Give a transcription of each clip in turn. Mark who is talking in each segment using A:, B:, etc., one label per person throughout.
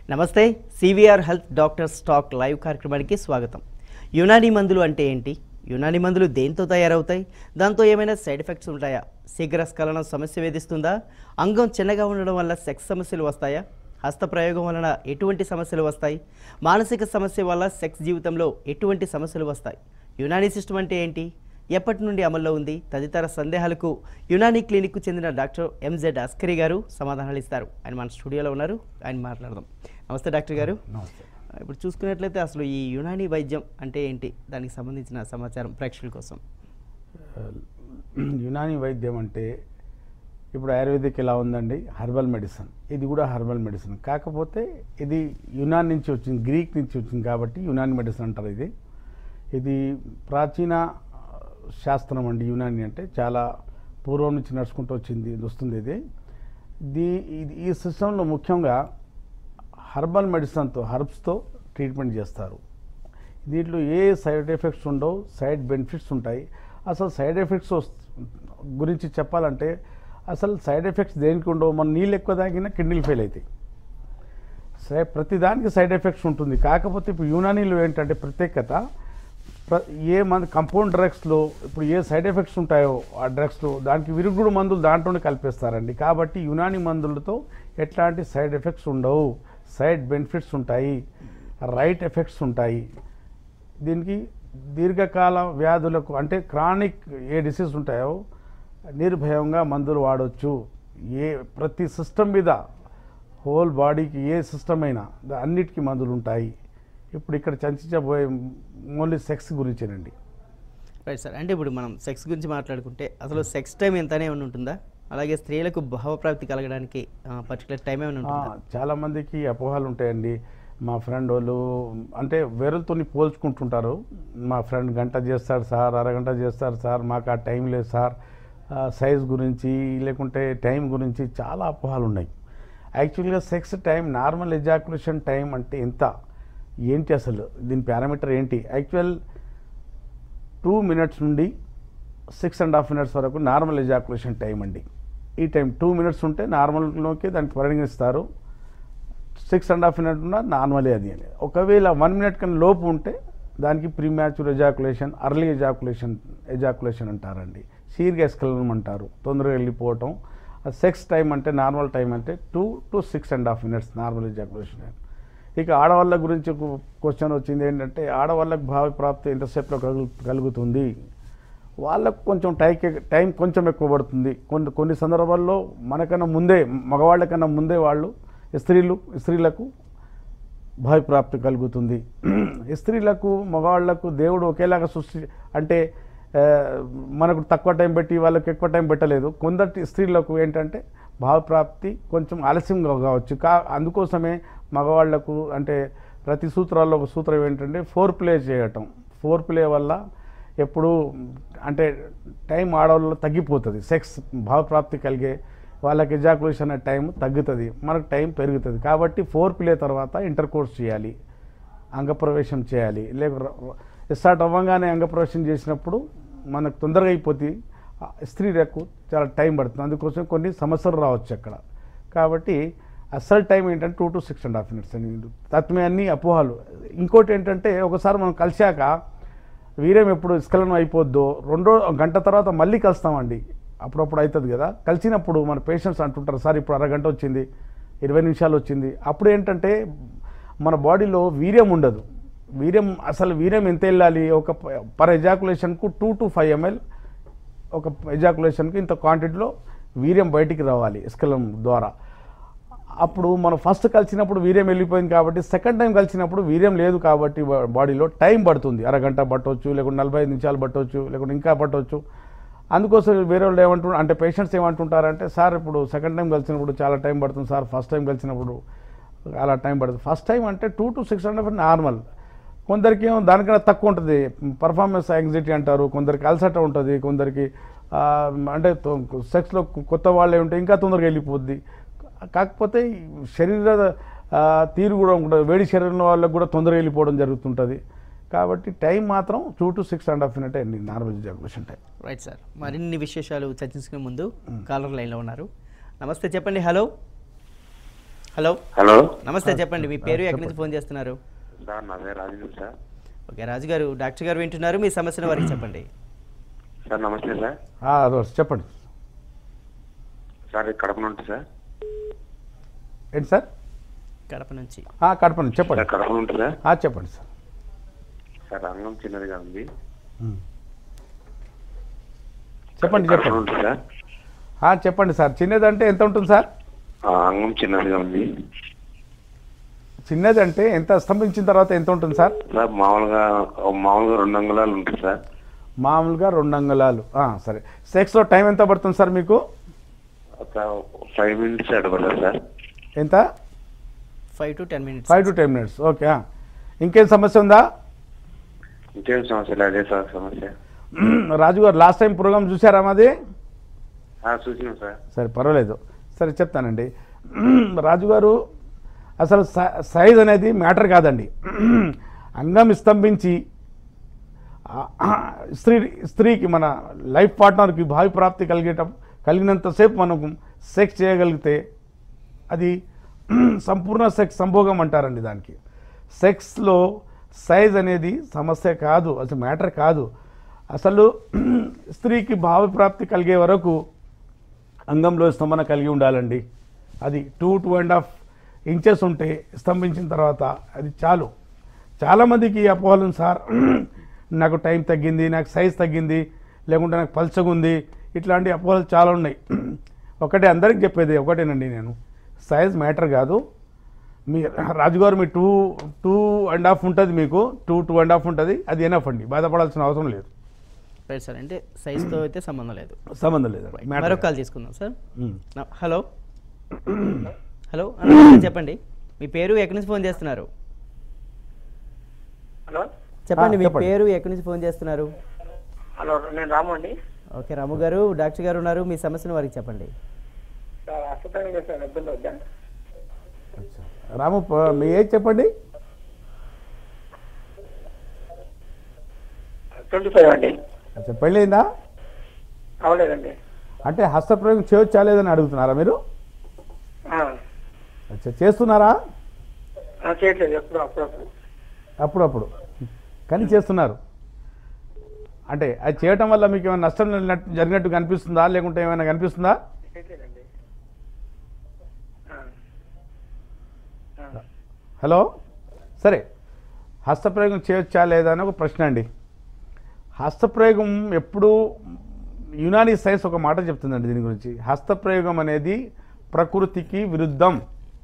A: నమస్తే CVR health doctors talk live కార్యక్రమానికి స్వాగతం. యునాని మందులు అంటే ఏంటి? యునాని మందులు దేంతో తయారవుతాయి? దాంతో ఏమైనా సైడ్ ఎఫెక్ట్స్ ఉంటాయా? శీఘ్రస్ఖలనం సమస్య వేధిస్తుందా? అంగం చిన్నగా ఉండడం వల్ల సెక్స్ సమస్యలు వస్తాయా? హస్త ప్రయోగం వలన ఎటువంటి సమస్యలు వస్తాయి? మానసిక సమస్య వల్ల సెక్స్ జీవితంలో ఎటువంటి సమస్యలు వస్తాయి? యునాని సిస్టమ్ అంటే ఏంటి? ఎప్పటి నుండి అమల్లో ఉంది? తదితర సందేహాలకు యునాని క్లినిక్కు చెందిన డాక్టర్ MZ అస్కరీ గారు సమాధానాలు ఇస్తారు. ఆయన మన స్టూడియోలో ఉన్నారు, ఆయన మాట్లాడదాం. నమస్తే డాక్టర్ గారు. ఇప్పుడు చూసుకున్నట్లయితే అసలు ఈ యునాని వైద్యం అంటే ఏంటి, దానికి సంబంధించిన సమాచారం ప్రేక్షకుల కోసం.
B: యునాని వైద్యం అంటే ఇప్పుడు ఆయుర్వేదిక్ ఎలా ఉందండి, హెర్బల్ మెడిసిన్. ఇది కూడా హెర్బల్ మెడిసిన్, కాకపోతే ఇది యునాన్ నుంచి వచ్చింది, గ్రీక్ నుంచి వచ్చింది కాబట్టి యునాని మెడిసిన్ అంటారు. ఇది ప్రాచీన శాస్త్రం అండి. యునాని అంటే చాలా పూర్వం నుంచి నడుచుకుంటూ వస్తుంది. ఈ సిస్టంలో ముఖ్యంగా హెర్బల్ మెడిసిన్తో, హెర్బ్స్తో ట్రీట్మెంట్ చేస్తారు. దీంట్లో ఏ సైడ్ ఎఫెక్ట్స్ ఉండవు, సైడ్ బెనిఫిట్స్ ఉంటాయి. అసలు సైడ్ ఎఫెక్ట్స్ గురించి చెప్పాలంటే అసలు సైడ్ ఎఫెక్ట్స్ దేనికి ఉండవు. మన నీళ్ళు ఎక్కువ తాగినా కిడ్నీలు ఫెయిల్ అవుతాయి. ప్రతిదానికి సైడ్ ఎఫెక్ట్స్ ఉంటుంది. కాకపోతే ఇప్పుడు యునానీలో ఏంటంటే ప్రత్యేకత, ఏ మంది కంపౌండ్ డ్రగ్స్లో ఇప్పుడు ఏ సైడ్ ఎఫెక్ట్స్ ఉంటాయో ఆ డ్రగ్స్లో దానికి విరుగుడు మందులు దాంట్లోనే కలిపేస్తారండి. కాబట్టి యునాని మందులతో ఎట్లాంటి సైడ్ ఎఫెక్ట్స్ ఉండవు, సైడ్ బెనిఫిట్స్ ఉంటాయి, రైట్ ఎఫెక్ట్స్ ఉంటాయి. దీనికి దీర్ఘకాల వ్యాధులకు అంటే క్రానిక్ ఏ డిసీజ్ ఉంటాయో నిర్భయంగా మందులు వాడవచ్చు. ప్రతి సిస్టమ్ మీద, హోల్ బాడీకి ఏ సిస్టమ్ అయినా అన్నిటికీ మందులు ఉంటాయి. ఇప్పుడు ఇక్కడ చర్చించబోయే ఓన్లీ సెక్స్ గురించేనండి.
A: Right sir. అంటే ఇప్పుడు మనం సెక్స్ గురించి మాట్లాడుకుంటే అసలు సెక్స్ టైం ఎంతనే ఉంటుందా? అలాగే స్త్రీలకు భావప్రాప్తి కలగడానికి పర్టికులర్ టైం ఏమైనా ఉంటుందా?
B: చాలామందికి అపోహలు ఉంటాయండి. మా ఫ్రెండ్ వాళ్ళు అంటే వేరేతో పోల్చుకుంటుంటారు. మా ఫ్రెండ్ గంట చేస్తాడు సార్, అరగంట చేస్తాడు సార్, మాకు ఆ టైం లేదు సార్. సైజ్ గురించి లేకుంటే టైం గురించి చాలా అపోహలు ఉన్నాయి. యాక్చువల్గా sex time, normal ejaculation time అంటే ఎంత, ఏంటి అసలు దీని పారామీటర్ ఏంటి? యాక్చువల్ 2 minutes నుండి 6.5 minutes వరకు నార్మల్ ఎజాకులేషన్ టైం అండి. ఈ టైం 2 minutes ఉంటే నార్మల్లోకి దానికి పరిగణిస్తారు. 6.5 minutes ఉన్న నార్మలే అది. ఒకవేళ 1 minute కన్నా లోపు ఉంటే దానికి ప్రీమ్యాచ్యూర్ ఎజాకులేషన్, అర్లీ ఎజాకులేషన్ అంటారండి. శీఘ్రస్ఖలనం అంటారు, తొందరగా వెళ్ళిపోవటం. సెక్స్ టైం అంటే నార్మల్ టైం అంటే 2 to 6.5 minutes normal ejaculation time. ఇక ఆడవాళ్ళ గురించి క్వశ్చన్ వచ్చింది ఏంటంటే ఆడవాళ్ళకు భావప్రాప్తి ఎంతసేపులో కలుగుతుంది? వాళ్ళకు కొంచెం టైం కొంచెం ఎక్కువ పడుతుంది. కొన్ని సందర్భాల్లో మనకన్నా ముందే, మగవాళ్ళకన్నా ముందే వాళ్ళు స్త్రీలకు భావప్రాప్తి కలుగుతుంది. స్త్రీలకు మగవాళ్లకు దేవుడు ఒకేలాగా సృష్టి అంటే మనకు తక్కువ టైం పెట్టి వాళ్ళకి ఎక్కువ టైం పెట్టలేదు. కొందరి స్త్రీలకు ఏంటంటే భావప్రాప్తి కొంచెం ఆలస్యంగా కావచ్చు. అందుకోసమే మగవాళ్లకు అంటే ప్రతి సూత్రాల్లో ఒక సూత్రం ఏంటంటే 4 చేయటం. 4 వల్ల ఎప్పుడు అంటే టైం ఆడవాళ్ళలో తగ్గిపోతుంది. సెక్స్ భావప్రాప్తి కలిగే వాళ్ళకి ఎజాకులేషన్ అనే టైం తగ్గుతుంది, మనకు టైం పెరుగుతుంది. కాబట్టి 4 తర్వాత ఇంటర్కోర్స్ చేయాలి, అంగప్రవేశం చేయాలి. స్టార్ట్ అవ్వగానే అంగప్రవేశం చేసినప్పుడు మనకు తొందరగా అయిపోతుంది. స్త్రీలకు చాలా టైం పడుతుంది. అందుకోసం కొన్ని సమస్యలు రావచ్చు అక్కడ. కాబట్టి అసలు టైం ఏంటంటే 2 to 6.5 minutes అని. తత్వమే అన్ని అపోహలు. ఇంకోటి ఏంటంటే ఒకసారి మనం కలిశాక వీర్యం ఎప్పుడు స్ఖలనం అయిపోద్దో 2 గంట తర్వాత మళ్ళీ కలుస్తామండి. అప్పుడప్పుడు అవుతుంది కదా. కలిసినప్పుడు మన పేషెంట్స్ అంటుంటారు, సార్ ఇప్పుడు అరగంట వచ్చింది, 20 నిమిషాలు వచ్చింది. అప్పుడు ఏంటంటే మన బాడీలో వీర్యం ఉండదు. అసలు వీర్యం ఎంత వెళ్ళాలి? ఒక పర్ ఎజాకులేషన్కు 2 to 5 ml ఒక ఎజాకులేషన్కి ఇంత క్వాంటిటీలో వీర్యం బయటికి రావాలి స్ఖలనం ద్వారా. అప్పుడు మనం ఫస్ట్ కలిసినప్పుడు వీర్యం వెళ్ళిపోయింది కాబట్టి సెకండ్ టైం కలిసినప్పుడు వీర్యం లేదు కాబట్టి బాడీలో టైం పడుతుంది. అరగంట పట్టవచ్చు, లేకుంటే 45 నిమిషాలు పట్టవచ్చు, లేకుంటే ఇంకా పట్టవచ్చు. అందుకోసం వేరే వాళ్ళు ఏమంటున్నారు అంటే పేషెంట్స్ ఏమంటుంటారంటే, సార్ ఇప్పుడు సెకండ్ టైం కలిసినప్పుడు చాలా టైం పడుతుంది సార్, ఫస్ట్ టైం కలిసినప్పుడు అలా టైం పడుతుంది. ఫస్ట్ టైం అంటే 2 to 6.5 నార్మల్. కొందరికి ఏమో దానికన్నా తక్కువ ఉంటుంది, పర్ఫార్మెన్స్ యాంగ్జైటీ అంటారు. కొందరికి అలసట ఉంటుంది, కొందరికి అంటే సెక్స్లో కొత్త వాళ్ళే ఉంటే ఇంకా తొందరగా వెళ్ళిపోద్ది. కాకపోతే శరీర తీరు కూడా ఉంటుంది, వేడి శరీరంలో వాళ్ళకు కూడా తొందరగా వెళ్ళిపోవడం జరుగుతుంటుంది. కాబట్టి టైం మాత్రం 2 to 6.5 minutes అండి normal ejaculation time.
A: Right sir. మరిన్ని విశేషాలు చర్చించుకునే ముందు కాలర్ లైన్లో ఉన్నారు. నమస్తే, చెప్పండి. హలో హలో
C: హలో
A: నమస్తే, చెప్పండి మీ పేరు ఎక్కడి నుంచి ఫోన్ చేస్తున్నారు?
C: సార్ నా పేరు రాజు సార్.
A: ఓకే రాజు గారు, డాక్టర్ గారు వింటున్నారు, మీ సమస్యను వారికి చెప్పండి.
C: సార్ నమస్తే సార్.
B: చెప్పండి
C: సార్ కడప నుండి సార్.
B: ఏంటి సార్?
A: కడప నుంచి.
B: కడప నుంచి చెప్పండి.
C: సార్ కడప నుండి సార్.
B: చెప్పండి సార్.
C: సార్ అంగం చిన్నదిగా ఉంది.
B: చెప్పండి
C: కడప
B: చెప్పండి
C: నుండి సార్.
B: చెప్పండి సార్. చిన్నది అంటే ఎంత ఉంటుంది సార్?
C: అంగం చిన్నదిగా ఉంది.
B: చిన్నది అంటే ఎంత స్తంభించిన తర్వాత ఎంత ఉంటుంది సార్?
C: సార్ మామూలుగా 2 అంగుళాలు ఉంటుంది సార్.
B: మామూలుగా 2 అంగుళాలు. సరే. సెక్స్లో టైం ఎంత పడుతుంది సార్ మీకు?
C: 5 minutes అడగలేదు సార్.
B: ఎంత?
A: 5 to 10 minutes.
B: 5 to 10 minutes. Okay. ఇంకేం సమస్య ఉందా?
C: ఇంకేం సమస్య లేదు సార్. సమస్య
B: రాజు గారు లాస్ట్ టైం ప్రోగ్రామ్ చూసారా మాది?
C: చూసినాం సార్.
B: సరే పర్వాలేదు. సరే చెప్తానండి. రాజుగారు అసలు సైజ్ అనేది మ్యాటర్ కాదండి. అంగం స్తంభించి స్త్రీకి మన లైఫ్ పార్ట్నర్కి భావి ప్రాప్తి కలిగినంతసేపు మనం సెక్స్ చేయగలిగితే అది సంపూర్ణ సెక్స్ సంభోగం అంటారండి. దానికి సెక్స్లో సైజ్ అనేది సమస్య కాదు, అసలు మ్యాటర్ కాదు. అసలు స్త్రీకి భావి ప్రాప్తి కలిగే వరకు అంగంలో స్తంభన కలిగి ఉండాలండి. అది 2.5 inches ఉంటే స్తంభించిన తర్వాత అది చాలు. చాలామందికి ఈ అపోహలు సార్, నాకు టైం తగ్గింది, నాకు సైజ్ తగ్గింది, లేకుంటే నాకు పల్చగుంది, ఇట్లాంటి అపోహలు చాలా ఉన్నాయి. అందరికి చెప్పేది ఒకటేనండి, నేను సైజ్ మ్యాటర్ కాదు. మీ రాజుగారు మీ 2.5 ఉంటుంది, మీకు 2.5 ఉంటుంది, అది ఎనఫ్ అండి, బాధపడాల్సిన అవసరం లేదు.
A: రైట్ సార్, అంటే సైజ్తో అయితే సంబంధం లేదు. మరొక కాల్ తీసుకుందాం సార్. హలో హలో చెప్పండి, మీ పేరు ఎక్కడి నుంచి ఫోన్ చేస్తున్నారు?
D: హలో
A: చెప్పండి, మీ పేరు ఎక్కడి నుంచి ఫోన్ చేస్తున్నారు?
D: హలో, నేను రాము అండి.
A: ఓకే రాము గారు, డాక్టర్ గారు ఉన్నారు, మీ సమస్యను వారికి చెప్పండి.
D: సార్ హాస్పిటల్ చేస్తాను, ఇబ్బంది వద్దా?
B: రాము, మీ ఏజ్ చెప్పండి.
D: 25 అండి.
B: పెళ్ళయిందా?
D: అవలేదండి.
B: అంటే హస్తప్రయోగం చేయొచ్చా లేదని అడుగుతున్నారా మీరు? చేస్తున్నారా?
D: చేయట్లేదు,
B: అప్పుడప్పుడు కానీ చేస్తున్నారు. అంటే అది చేయటం వల్ల మీకు ఏమైనా నష్టం జరిగినట్టు కనిపిస్తుందా, లేకుంటే ఏమైనా కనిపిస్తుందా? హలో, సరే. హస్తప్రయోగం చేయొచ్చా లేదా అని ఒక ప్రశ్న అండి. హస్తప్రయోగం ఎప్పుడు యునానీ సైన్స్ ఒక మాట చెప్తుందండి దీని గురించి. హస్తప్రయోగం అనేది ప్రకృతికి విరుద్ధం.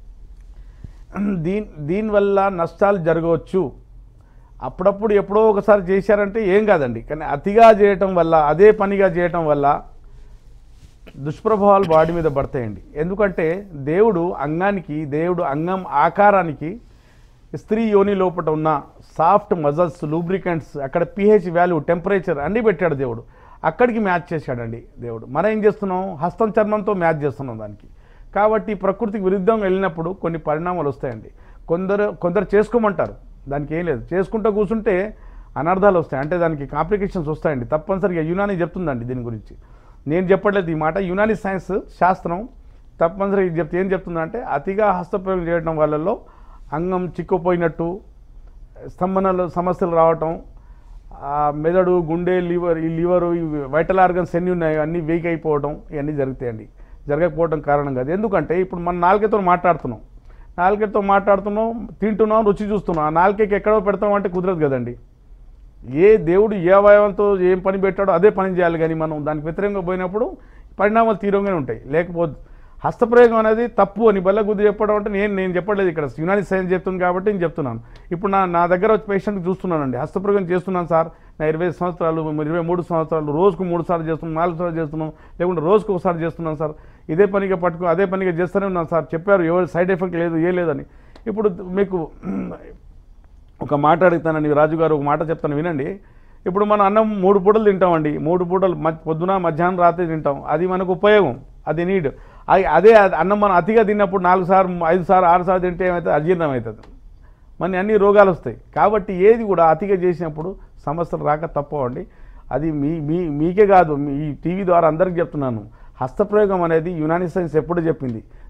B: దీనివల్ల నష్టాలు జరగవచ్చు. అప్పుడప్పుడు ఎప్పుడో ఒకసారి చేశారంటే ఏం కాదండి, కానీ అతిగా చేయటం వల్ల, అదే పనిగా చేయటం వల్ల దుష్ప్రభావాలు బాడీ మీద పడతాయండి. ఎందుకంటే దేవుడు అంగం ఆకారానికి స్త్రీ యోని లోపల ఉన్న సాఫ్ట్ మజల్స్, లూబ్రికెంట్స్, అక్కడ pH వాల్యూ, టెంపరేచర్ అన్నీ పెట్టాడు దేవుడు. అక్కడికి మ్యాచ్ చేశాడండి దేవుడు. మనం ఏం చేస్తున్నాం? హస్తం చర్మంతో మ్యాచ్ చేస్తున్నాం దానికి. కాబట్టి ప్రకృతికి విరుద్ధంగా వెళ్ళినప్పుడు కొన్ని పరిణామాలు వస్తాయండి. కొందరు చేసుకోమంటారు, దానికి ఏం లేదు. చేసుకుంటూ కూర్చుంటే అనర్థాలు వస్తాయి, అంటే దానికి కాంప్లికేషన్స్ వస్తాయండి. తప్పనిసరిగా యునానీ చెప్తుందండి దీని గురించి, నేను చెప్పట్లేదు ఈ మాట. యునానీ సైన్స్ శాస్త్రం తప్పనిసరిగా ఏం చెప్తుందంటే, అతిగా హస్తప్రయోగం చేయడం వల్ల అంగం చిక్కుపోయినట్టు, స్తంభనలు సమస్యలు రావటం, మెదడు, గుండె, లివరు, ఈ వైటల్ ఆర్గన్స్ ఎన్ని ఉన్నాయో అన్నీ వీక్ అయిపోవడం, ఇవన్నీ జరుగుతాయండి. జరగకపోవడం కారణం కాదు. ఎందుకంటే ఇప్పుడు మనం నాలుకతో మాట్లాడుతున్నాం, తింటున్నాం, రుచి చూస్తున్నాం. ఆ నాలుకకి ఎక్కడో పెడతాం అంటే కుదరదు కదండి. దేవుడు ఏ అవయవంతో ఏం పని పెట్టాడో అదే పని చేయాలి, కానీ మనం దానికి వ్యతిరేకంగా పోయినప్పుడు పరిణామాలు తీవ్రంగానే ఉంటాయి. లేకపోతే హస్తప్రయోగం అనేది తప్పు అని బల్లగుద్ది చెప్పడం అంటే నేను చెప్పట్లేదు, ఇక్కడ యునానీ సైన్స్ చెప్తుంది కాబట్టి నేను చెప్తున్నాను. ఇప్పుడు నా దగ్గర వచ్చి పేషెంట్కి చూస్తున్నానండి, హస్తప్రయోగం చేస్తున్నాను సార్, నా 20 సంవత్సరాలు 23 సంవత్సరాలు, రోజుకు 3 సార్లు చేస్తున్నాం, 4 సార్లు చేస్తున్నాం, లేకుంటే రోజుకు ఒకసారి చేస్తున్నాను సార్, అదే పనిగా చేస్తూనే ఉన్నాను సార్, చెప్పారు ఎవరు సైడ్ ఎఫెక్ట్ లేదు, ఏ లేదని. ఇప్పుడు మీకు ఒక మాట అడుగుతానండి రాజుగారు, ఒక మాట చెప్తాను వినండి. ఇప్పుడు మనం అన్నం 3 పూటలు తింటామండి, 3 పూటలు పొద్దున, మధ్యాహ్నం, రాత్రి తింటాం, అది మనకు ఉపయోగం, అది నీడ్. అదే అన్నం మనం అతిగా తిన్నప్పుడు 4 సార్లు, 5 సార్లు, 6 సార్లు తింటే ఏమవుతుంది? అజీర్ణం అవుతుంది, మన అన్ని రోగాలు వస్తాయి. కాబట్టి ఏది కూడా అతిగా చేసినప్పుడు సమస్యలు రాక తప్పవండి. అది మీకే కాదు, ఈ టీవీ ద్వారా అందరికీ చెప్తున్నాను. హస్తప్రయోగం అనేది యునానీ సైన్స్ ఎప్పుడు చెప్పింది.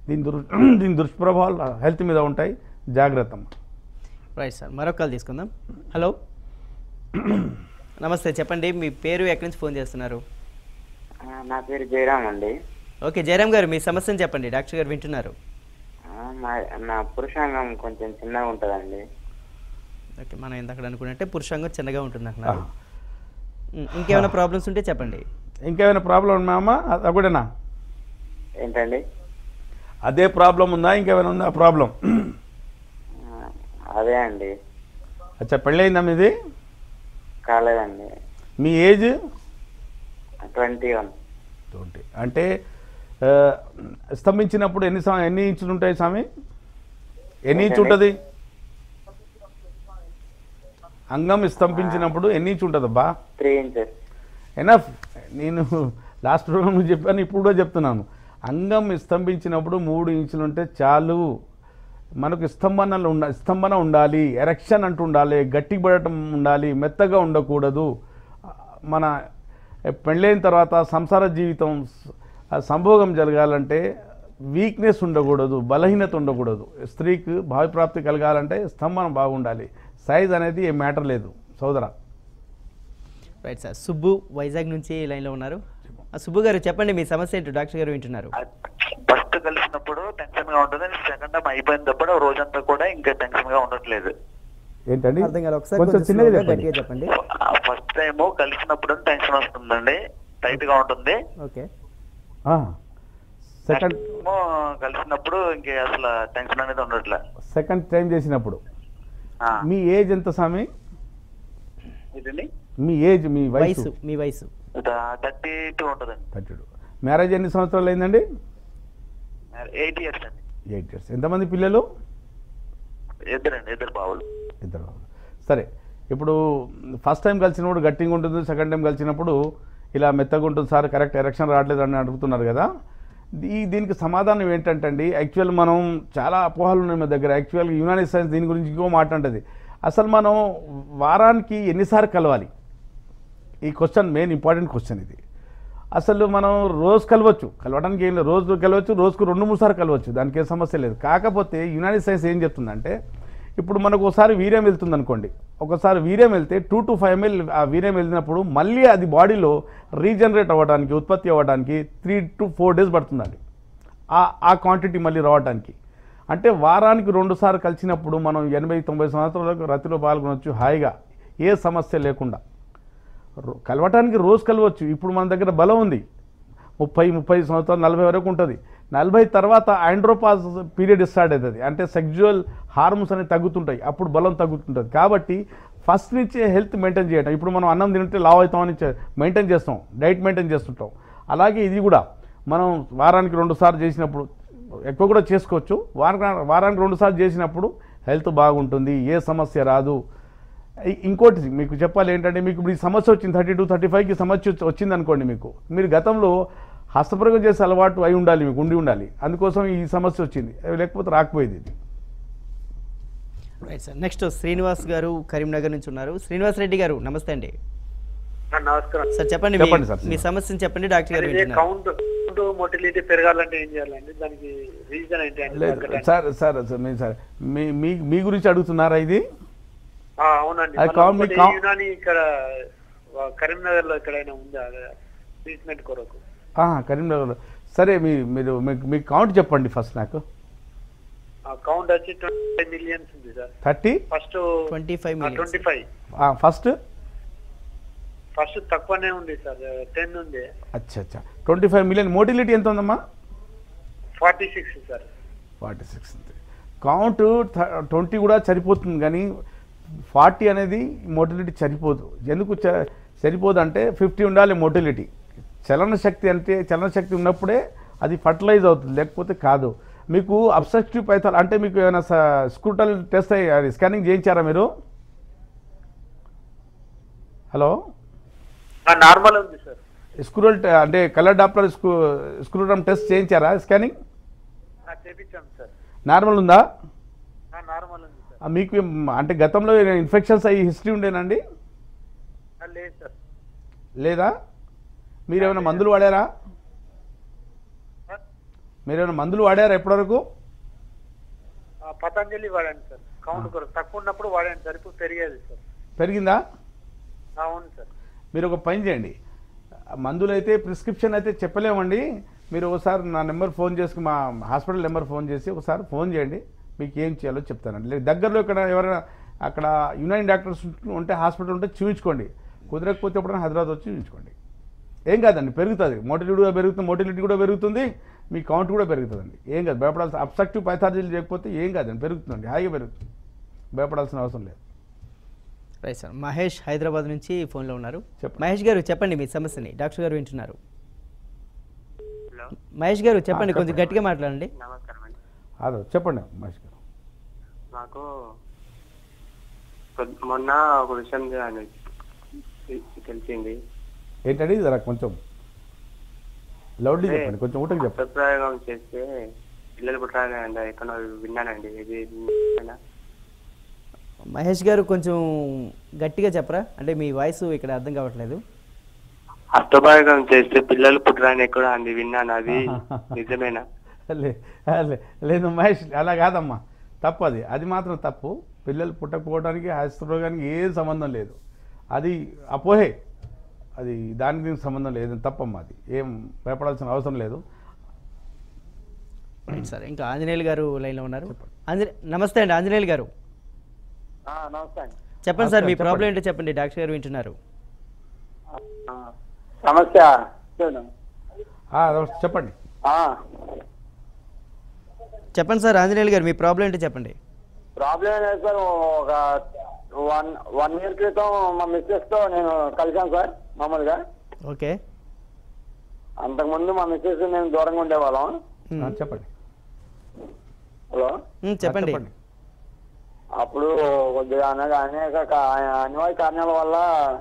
B: దీని దుష్ప్రభావాలు హెల్త్ మీద ఉంటాయి. జాగ్రత్త.
A: రైట్ సార్, మరొక కాల్ తీసుకుందాం. హలో, నమస్తే, చెప్పండి మీ పేరు, ఎక్కడి నుంచి ఫోన్ చేస్తున్నారు?
E: నా పేరు జయరామ్ అండి.
A: ఓకే జయరామ్ గారు, మీ సమస్యను చెప్పండి, డాక్టర్ గారు వింటున్నారు.
E: నా పురుషాంగం కొంచెం చిన్నగా ఉంటుందండి.
A: ఓకే, మనం ఇందాక అనుకున్నట్టే పురుషాంగం చిన్నగా ఉంటుంది అంటున్నారు. ఇంకేమైనా ప్రాబ్లమ్స్ ఉంటే చెప్పండి.
B: ఇంకేమైనా ప్రాబ్లం ఉన్నామా? ఒకటేనా?
E: ఏంటండి?
B: అదే ప్రాబ్లం ఉందా, ఇంకేమైనా ఉందా ప్రాబ్లం?
E: అదే అండి.
B: అచ్చా, పెళ్ళయిందా మీది?
E: కాలేదండి.
B: మీ ఏజ్?
E: 21.
B: 20. అంటే స్తంభించినప్పుడు ఎన్ని ఇంచులు ఉంటాయి స్వామి? ఎన్ని ఇంచు ఉంటుంది అంగం? స్తంభించినప్పుడు ఎన్ని ఇంచు ఉంటుంది అబ్బా?
E: 3 inches.
B: ఎనఫ్. నేను లాస్ట్ ప్రోగ్రామ్ చెప్పాను, ఇప్పుడు కూడా చెప్తున్నాను. అంగం స్తంభించినప్పుడు 3 ఇంచులు ఉంటే చాలు. మనకు స్తంభన ఉండాలి, ఎరెక్షన్ అంటూ ఉండాలి, గట్టిపడటం ఉండాలి, మెత్తగా ఉండకూడదు. మన పెళ్ళైన తర్వాత సంసార జీవితం సంభోగం జరగాలంటే వీక్నెస్ ఉండకూడదు, బలహీనత ఉండకూడదు. స్త్రీకి భావిప్రాప్తి కలగాలంటే స్తంభనం బాగుండాలి. సైజ్ అనేది ఏ మ్యాటర్ లేదు సోదరా.
A: రైట్ సార్, సుబ్బు వైజాగ్ నుంచి లైన్లో ఉన్నారు. సుబ్బు గారు చెప్పండి, మీ సమస్య ఏంటో డాక్టర్ గారు వింటున్నారు.
F: ఫస్ట్ కలిసినప్పుడు టెన్షన్ గా ఉంటుంది, సెకండ్ టైం అయిపోయినప్పుడు రోజంతా కూడా ఇంకా టెన్షన్ గా ఉండట్లేదు.
B: ఏంటండి?
A: అర్థం కాదు, ఒకసారి
B: కొంచెం చిన్నగా
A: చెప్పండి.
F: ఫస్ట్ టైం కలిసినప్పుడు టెన్షన్ వస్తుందండి, టైట్ గా ఉంటుంది.
A: ఓకే.
B: సెకండ్
F: కలిసినప్పుడు ఇంకా అసలు టెన్షన్ అనేది ఉండట్లే.
B: సెకండ్ టైం చేసినప్పుడు. మీ ఏజ్ ఎంత స్వామి?
F: ఇదండి
B: మీ ఏజ్, మీ వయసు?
A: మీ వయసు
F: 32 ఉంటుందండి.
B: 32. మ్యారేజ్ ఎన్ని సంవత్సరాలు అయిందండి?
F: 8 years అండి.
B: 8 years. ఎంతమంది పిల్లలు?
F: ఇద్దరు బావులు.
B: ఇద్దరు బావులు. సరే, ఇప్పుడు ఫస్ట్ టైం కలిసినప్పుడు గట్టిగా ఉంటుంది, సెకండ్ టైం కలిసినప్పుడు ఇలా మెత్తగా ఉంటుంది సార్, కరెక్ట్ ఎరెక్షన్ రావట్లేదు అని అడుగుతున్నారు కదా. దీనికి సమాధానం ఏంటంటే అండి, యాక్చువల్ మనం చాలా అపోహలు ఉన్నాయి మన దగ్గర. యాక్చువల్గా యునాని సైన్స్ దీని గురించి ఇంకో మాట్లాడుతుంది. అసలు మనం వారానికి ఎన్నిసార్లు కలవాలి? ఈ క్వశ్చన్ మెయిన్ ఇంపార్టెంట్ క్వశ్చన్ ఇది. అసలు మనం రోజు కలవడానికి ఏం లేదు, రోజు కలవచ్చు, రోజుకు 2-3 సార్లు కలవచ్చు, దానికి ఏ సమస్య లేదు. కాకపోతే యునాని సైన్స్ ఏం చెప్తుందంటే, ఇప్పుడు మనకు ఒకసారి వీర్యం వెళ్తుంది అనుకోండి, ఒకసారి వీర్యం వెళ్తే 2 to 5 ml ఆ వీర్యం వెళ్ళినప్పుడు మళ్ళీ అది బాడీలో రీజనరేట్ అవ్వడానికి, ఉత్పత్తి అవ్వడానికి 3 to 4 days పడుతుందండి ఆ క్వాంటిటీ మళ్ళీ రావడానికి. అంటే వారానికి 2 సార్లు కలిసినప్పుడు మనం 80-90 సంవత్సరాలకు రతిలో పాల్గొనవచ్చు హాయిగా, ఏ సమస్య లేకుండా. కలవటానికి రోజు కలవచ్చు. ఇప్పుడు మన దగ్గర బలం ఉంది, 30 సంవత్సరాలు 40 వరకు ఉంటుంది. 40 తర్వాత ఆండ్రోపాజ్ పీరియడ్ స్టార్ట్ అవుతుంది, అంటే సెక్జువల్ హార్మోన్స్ అనేవి తగ్గుతుంటాయి, అప్పుడు బలం తగ్గుతుంటుంది. కాబట్టి ఫస్ట్ నుంచే హెల్త్ మెయింటైన్ చేయడం. ఇప్పుడు మనం అన్నం తింటే లావ్ అవుతామని మెయింటైన్ చేస్తాం, డైట్ మెయింటైన్ చేస్తుంటాం. అలాగే ఇది కూడా మనం వారానికి 2 సార్లు చేసినప్పుడు, ఎక్కువ కూడా చేసుకోవచ్చు, వారానికి 2 సార్లు చేసినప్పుడు హెల్త్ బాగుంటుంది, ఏ సమస్య రాదు. ఇంకోటి మీకు చెప్పాలి ఏంటంటే, మీకు ఇప్పుడు ఈ సమస్య వచ్చింది 32-35కి సమస్య వచ్చింది అనుకోండి, మీరు గతంలో హస్తప్రయోగం చేసే అలవాటు అయి ఉండాలి, మీకు ఉండాలి, అందుకోసం ఈ సమస్య వచ్చింది, లేకపోతే రాకపోయేది ఇది.
A: రైట్ సార్, నెక్స్ట్ శ్రీనివాస్ గారు కరీంనగర్ నుంచి ఉన్నారు. శ్రీనివాస్ రెడ్డి గారు నమస్తే అండి.
D: నమస్కారం
A: సార్, చెప్పండి
B: సార్
A: మీ సమస్యను చెప్పండి, డాక్టర్ గారు వింటున్నారు.
D: కౌంట్ మోటిలిటీ పెరగాలంటే ఏం చేయాలండి? దానికి రీజన్ ఏంటి?
B: సార్ మీ గురించి అడుగుతున్నారా ఇది?
D: అవునండి. యునాని ఇక్కడ కరీంనగర్ లో ఎక్కడైనా ఉందా ట్రీట్మెంట్ కొరకు?
B: కరీంనగర్. సరే, మీరు మీ కౌంట్ చెప్పండి ఫస్ట్. నాకు
D: కౌంట్ వచ్చి 25 million ఉంది సార్.
B: 30
D: first
A: 25 million.
D: 25 ఫస్ట్ తక్కువనే ఉంది సార్, 10 ఉంది.
B: అచ్చా 25 million. మోటిలిటీ ఎంత ఉందమ్మా?
D: 46 సార్.
B: 46. కౌంట్ 20 కూడా సరిపోతుంది, కానీ 40 అనేది మోటిలిటీ సరిపోదు. ఎందుకు సరిపోదు అంటే 50 ఉండాలి మోటిలిటీ. చలన శక్తి ఉన్నప్పుడే అది ఫర్టిలైజ్ అవుతుంది, లేకపోతే కాదు. మీకు అబ్స్ట్రక్టివ్ పైథాల్ అంటే మీకు ఏమైనా స్క్రూటల్ టెస్ట్ స్కానింగ్ చేయించారా మీరు? హలో,
D: నార్మల్ ఉంది సార్.
B: స్క్రూల్ అంటే కలర్ డాప్లర్ స్క్రూటమ్ టెస్ట్ చేయించారా? స్కానింగ్
D: చేయించాం సార్.
B: నార్మల్ ఉందా?
D: నార్మల్ ఉంది సార్.
B: మీకు అంటే గతంలో ఇన్ఫెక్షన్స్ అయ్యి హిస్టరీ ఉండేనండి?
D: లేదు సార్.
B: లేదా? మీరు ఏమైనా మందులు వాడారా? మీరేమైనా మందులు వాడారా ఎప్పటివరకు?
D: పతంజలి వాడాను సార్, కౌంట్ కొరకు తక్కువ ఉన్నప్పుడు వాడాను సార్, ఇప్పుడు పెరిగేది సార్.
B: పెరిగిందా?
D: అవును సార్.
B: మీరు ఒక పని చేయండి, మందులు అయితే ప్రిస్క్రిప్షన్ అయితే చెప్పలేమండి. మీరు ఒకసారి నా నెంబర్ ఫోన్ చేసి, మా హాస్పిటల్ నెంబర్ ఫోన్ చేసి ఒకసారి ఫోన్ చేయండి, మీకు ఏం చేయాలో చెప్తానండి. లేదు దగ్గరలో ఇక్కడ ఎవరైనా అక్కడ యునాని డాక్టర్స్ ఉంటే హాస్పిటల్ ఉంటే చూపించుకోండి, కుదరకపోతే ఎప్పుడైనా హైదరాబాద్ వచ్చి చూపించుకోండి. ఏం కాదండి, పెరుగుతుంది, మోటిలిటీ కూడా పెరుగుతుంది, మీ కౌంట్ కూడా పెరుగుతుందండి. ఏం కాదు, భయపడాల్సిన అబ్స్ట్రక్టివ్ పైథాలజీలు చేయకపోతే ఏం కాదండి, పెరుగుతుందండి, హాయిగా పెరుగుతుంది, భయపడాల్సిన అవసరం లేదు.
A: Right sir. మహేష్ హైదరాబాద్ నుంచి ఫోన్లో ఉన్నారు.
B: చెప్పండి.
A: మహేష్ గారు చెప్పండి మీ సమస్యని, డాక్టర్ గారు వింటున్నారు.
C: హలో,
A: మహేష్ గారు చెప్పండి, కొంచెం
B: చెప్పండి.
A: గట్టిగా మాట్లాడండి.
C: నమస్కారం అండి.
B: అదే చెప్పండి మహేష్ గారు.
C: నాకు మొన్న ఒక విషయం తెలిసింది.
B: ఏంటండి జరా కొంచెం లౌడ్లీ చెప్పండి, కొంచెం ఊటకి చెప్పండి.
C: అభిప్రాయం చేస్తే పిల్లలు పుట్టాలండి, ఎక్కడ విన్నానండి, ఇది
A: మహేష్ గారు కొంచెం గట్టిగా చెప్పరా, అంటే మీ వాయిస్ ఇక్కడ అర్థం కావట్లేదు.
C: హస్తభాగం చేస్తే పిల్లలు పుట్టరాని ఎక్కడ అండి విన్నాను, అది నిజమేనా?
B: లేదు మహేష్, అలా కాదమ్మా, తప్పు, అది మాత్రం తప్పు. పిల్లలు పుట్టకపోవడానికి హస్తరోగానికి ఏం సంబంధం లేదు, అది అపోహే, అది దానికి దీనికి సంబంధం లేదు, తప్పమ్మా, అది ఏం భయపడాల్సిన అవసరం లేదు.
A: సార్ ఇంకా ఆంజనేయులు గారు లైన్లో ఉన్నారు. నమస్తే అండి ఆంజనేయులు గారు.
D: నమస్తే అండి.
A: చెప్పండి సార్, మీ
B: చెప్పండి.
A: ప్రాబ్లం ఏంటో చెప్పండి, డాక్టర్ గారు వింటున్నారు.
D: సమస్య
B: చెప్పండి.
A: చెప్పండి సార్ ఆంజనేయులు గారు, మీ ప్రాబ్లం ఏంటో చెప్పండి.
D: ప్రాబ్లం లేదు సార్, ఒక వన్ ఇయర్ క్రితం మా మిస్సెస్ తో నేను కలిసాను సార్ మామూలుగా.
A: ఓకే.
D: అంతకుముందు మా మిస్సెస్ నేను దూరంగా ఉండేవాళ్ళం.
B: చెప్పండి.
D: హలో,
A: చెప్పండి.
D: అప్పుడు కొద్దిగా అనేక అనివార్య కారణాల వల్ల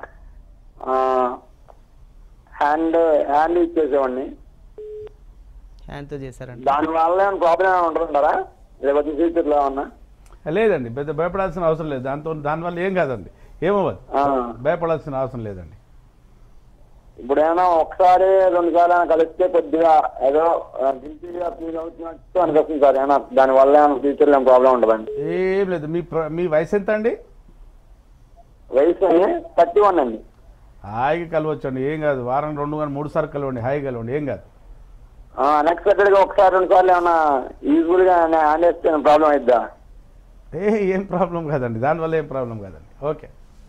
D: హ్యాండ్ ఇచ్చేసేవాడిని.
A: హ్యాండ్తో చేశారండి.
D: దానివల్ల ఏమైనా ప్రాబ్లం ఏమైనా ఉంటుంటారా లేకపోతే ఫ్యూచర్లో ఏమన్నా?
B: లేదండి, పెద్ద భయపడాల్సిన అవసరం లేదు, దానివల్ల ఏం కాదండి, ఏమవ్వదు, భయపడాల్సిన అవసరం లేదండి.
D: ఇప్పుడు ఏమైనా ఒకసారి 2 సార్లు అయినా కలిస్తే కొద్దిగా ఏదో గిల్టీగా ఫీల్ అవుతున్నట్టు అనిపిస్తుంది సార్. ఏమైనా దానివల్ల ఏమైనా ఫ్యూచర్లో ఏమైనా ప్రాబ్లం ఉండదండి?
B: ఏం లేదు. మీ వయసు ఎంత అండి?
D: వయసు 31 అండి.
B: హాయిగా కలవచ్చండి, ఏం కాదు. వారం 2 కానీ 3 సార్లు కలవండి, హాయిగా కలవండి, ఏం కాదు.
D: అన్ఎక్స్పెక్టెడ్ గా ఒకసారి 2 సార్లు ఏమైనా యూజ్ఫుల్ గా హ్యాండ్ వేస్తే ప్రాబ్లం అయిద్దా?
B: ఏం ప్రాబ్లం కాదండి, దానివల్ల ఏం ప్రాబ్లం కాదండి. ఓకే.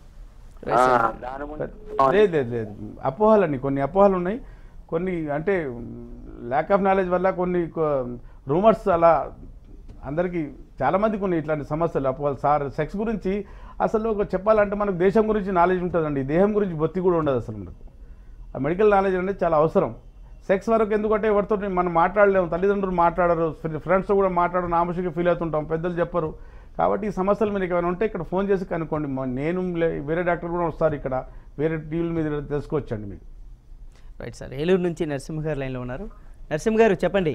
B: లేదు, అపోహలండి, కొన్ని అపోహలు ఉన్నాయి, కొన్ని అంటే ల్యాక్ ఆఫ్ నాలెడ్జ్ వల్ల కొన్ని రూమర్స్, అలా అందరికీ చాలామంది కొన్ని ఇట్లాంటి సమస్యలు అపోహలు. సార్ సెక్స్ గురించి అసలు చెప్పాలంటే మనకు దేశం గురించి నాలెడ్జ్ ఉంటుందండి, దేహం గురించి బొత్తి కూడా ఉండదు అసలు. మనకు ఆ మెడికల్ నాలెడ్జ్ అనేది చాలా అవసరం. సెక్స్ వరకు ఎందుకంటే ఎవరితో మనం మాట్లాడలేము, తల్లిదండ్రులు మాట్లాడరు, ఫ్రెండ్స్తో కూడా మాట్లాడరు, నామూషిగా ఫీల్ అవుతుంటాం, పెద్దలు చెప్పరు. కాబట్టి ఈ సమస్యలు మీరు ఏమైనా ఉంటే ఇక్కడ ఫోన్ చేసి కనుక్కోండి. నేను వేరే డాక్టర్ కూడా వస్తారు, ఇక్కడ వేరే టీవీల మీద తెలుసుకోవచ్చండి మీకు.
A: Right sir. ఏలూరు నుంచి నరసింహ గారు లైన్లో ఉన్నారు. నరసింహ గారు చెప్పండి.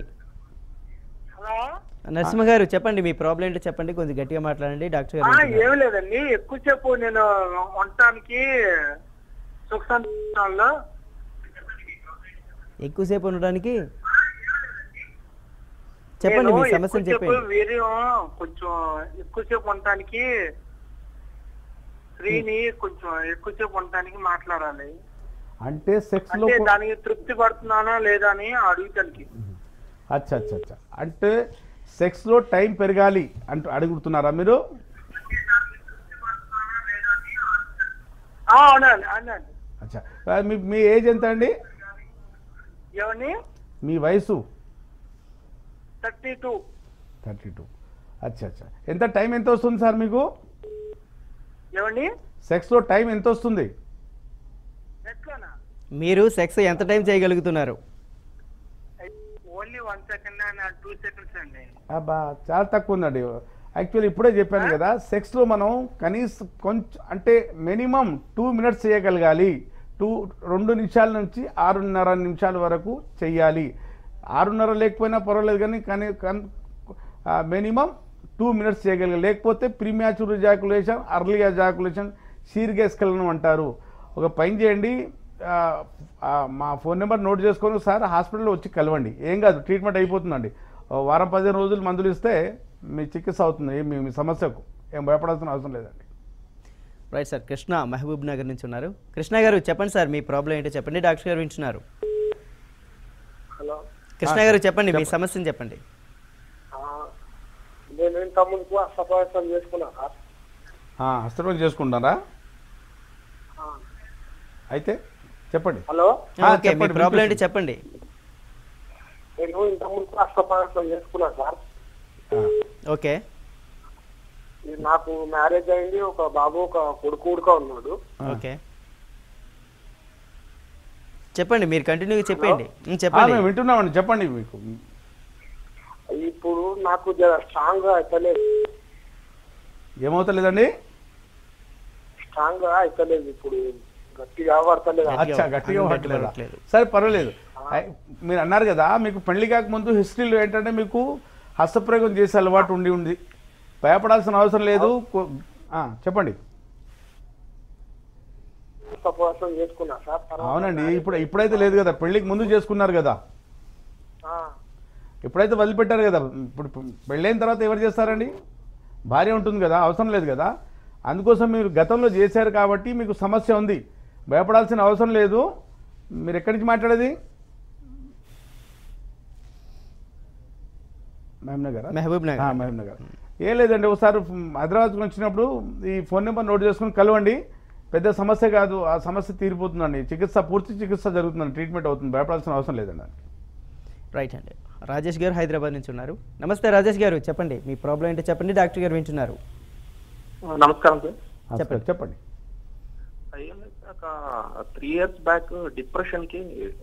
A: నరసింహ గారు చెప్పండి, మీ ప్రాబ్లం ఏంటో చెప్పండి, కొంచెం గట్టిగా మాట్లాడండి, డాక్టర్ గారు.
D: ఏమి లేదండి, ఎక్కువసేపు నేను ఉండటానికి సుఖ సంతోషాల్లో
A: ఎక్కువసేపు ఉండడానికి చెప్పండి, మీ సమస్యను చెప్పండి.
D: వీర్యం కొంచెం ఎక్కువసేపు ఉండటానికి స్త్రీని కొంచెం ఎక్కువసేపు ఉండటానికి మాట్లాడాలి
B: అంటే సెక్స్ లో
D: దానికి తృప్తి పడుతున్నానా లేదా అని అడుగుతానికి.
B: అచ్చా, అంటే సెక్స్ లో టైం పెరగాలి అంటూ అడుగుతున్నారా మీరు?
D: అవునండి.
B: అచ్చా, మీ ఏజ్ ఎంత అండి?
D: ఎవరిని?
B: మీ వయసు?
D: 32.
B: అచ్చా, ఎంత టైం ఎంత వస్తుంది సార్ మీకు?
D: ఎవరిని?
B: సెక్స్ లో టైం ఎంత వస్తుంది?
A: మీరు సెక్స్ ఎంత టైం చేయగలుగుతున్నారు?
D: ఓన్లీ 1 సెకండ్ అండ్ 2 సెకండ్స్ అండి.
B: అబ్బా, చాలా తక్కువ ఉందండి. యాక్చువల్లీ ఇప్పుడే చెప్పాను కదా, సెక్స్లో మనం కనీసం కొంచెం అంటే మినిమం 2 మినిట్స్ చేయగలగాలి. 2 నిమిషాల నుంచి 6.5 నిమిషాల వరకు చెయ్యాలి. 6.5 లేకపోయినా పర్వాలేదు, కానీ మినిమం 2 మినిట్స్ చేయగలగాలి. లేకపోతే ప్రీమ్యాచ్యూర్ ఎజాకులేషన్, అర్లీ ఎజాకులేషన్, సీరియస్ స్ఖలనం అంటారు. ఒక పని చేయండి, ఆ, మా ఫోన్ నెంబర్ నోట్ చేసుకొని సార్ హాస్పిటల్లో వచ్చి కలవండి. ఏం కాదు, ట్రీట్మెంట్ అయిపోతుందండి. ఓ వారం 15 రోజులు మందులు ఇస్తే మీ చికిత్స అవుతుంది. మీ సమస్యకు ఏం భయపడాల్సిన అవసరం లేదండి.
A: Right sir. Krishna Mahabubnagar నుంచి ఉన్నారు. కృష్ణ గారు చెప్పండి సార్, మీ ప్రాబ్లం ఏంటో చెప్పండి, డాక్టర్ గారు వింటున్నారు.
G: హలో,
A: కృష్ణ గారు చెప్పండి, మీ సమస్యను చెప్పండి.
G: నేను ఇంత ముందుకు అస్తపాయసం చేసుకున్నా సార్.
B: హస్తపని చేసుకుంటారా? అయితే చెప్పండి.
G: హలో,
A: ఓకే, మీ ప్రాబ్లం ఏంటో చెప్పండి.
G: నేను ఇంత ముందుకు అస్తపాయసం చేసుకున్నా సార్.
A: ఓకే,
G: నాకు మ్యారేజ్ అయింది, ఒక బాబు ఒక కొడుకు కూడా ఉన్నాడు.
A: ఓకే, చెప్పండి, మీరు కంటిన్యూగా చెప్పండి. చెప్పండి,
B: మేము వింటున్నామండి, చెప్పండి. మీకు
G: ఇప్పుడు నాకు స్ట్రాంగ్ గా అయితలేదు.
B: ఏమవుతలేదండి?
G: స్ట్రాంగ్ గా అయితలేదు, ఇప్పుడు గట్టిగా పడతలేదు.
B: అచ్చా, గట్టిగా పట్టలేదు. సరే, పర్వాలేదు. మీరు అన్నారు కదా మీకు పెళ్లి కాకముందు హిస్టరీలో ఏంటంటే మీకు హస్తప్రయోగం చేసే అలవాటు ఉంది. భయపడాల్సిన అవసరం లేదు. చెప్పండి.
G: అస్తపాయసం చేసుకున్నా సార్.
B: అవునండి, ఇప్పుడైతే లేదు కదా, పెళ్లికి ముందు చేసుకున్నారు కదా, ఇప్పుడైతే వదిలిపెట్టారు కదా. ఇప్పుడు పెళ్ళైన తర్వాత ఎవరు చేస్తారండి? భార్య ఉంటుంది కదా, అవసరం లేదు కదా. అందుకోసం మీరు గతంలో చేశారు కాబట్టి మీకు సమస్య ఉంది. భయపడాల్సిన అవసరం లేదు. మీరు ఎక్కడి నుంచి మాట్లాడేది?
A: మహబూబ్ నగర్.
B: మహబూబ్ నగర్. ఏం లేదండి, ఒకసారి హైదరాబాద్కి వచ్చినప్పుడు ఈ ఫోన్ నెంబర్ నోట్ చేసుకుని కలవండి. పెద్ద సమస్య కాదు, ఆ సమస్య తీరిపోతుందండి. పూర్తి చికిత్స జరుగుతుందండి, ట్రీట్మెంట్ అవుతుంది. భయపడాల్సిన అవసరం లేదండి.
A: రైట్ అండి. రాజేష్ గారు హైదరాబాద్ నుంచి ఉన్నారు. నమస్తే రాజేష్ గారు, చెప్పండి, మీ ప్రాబ్లం ఏంటో చెప్పండి, డాక్టర్ గారు వింటున్నారు.
G: నమస్కారం సార్.
B: చెప్పండి.
H: ఒక 3 years బ్యాక్ డిప్రెషన్ కి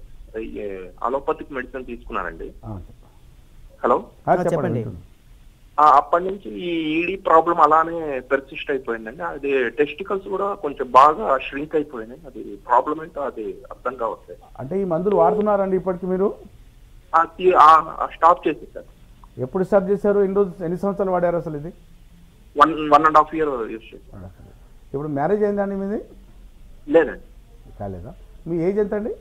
H: అలోపతిక్ మెడిసిన్ తీసుకున్నానండి. హలో,
A: చెప్పండి.
H: అప్పటి నుంచి ఈ ఈడీ ప్రాబ్లం అలానే పెర్సిస్ట్ అయిపోయిందండి. అది టెస్టికల్స్ కూడా కొంచెం బాగా ష్రింక్ అయిపోయినాయి. అది ప్రాబ్లం ఏంటో అది అర్థం కావట్లేదు.
B: అంటే ఈ మందులు వాడుతున్నారండి ఇప్పటికి మీరు?
H: స్టాప్ చేసి సార్.
B: ఎప్పుడు స్టాప్ చేశారు? ఎన్ని సంవత్సరాలు వాడారు అసలు ఇది?
H: 1.5 year యూస్ చేశాను.
B: ఇప్పుడు మ్యారేజ్ అయిందండి మీది?
H: లేదండి.
B: కాలేదా? మీ ఏజ్ ఎంత అండి?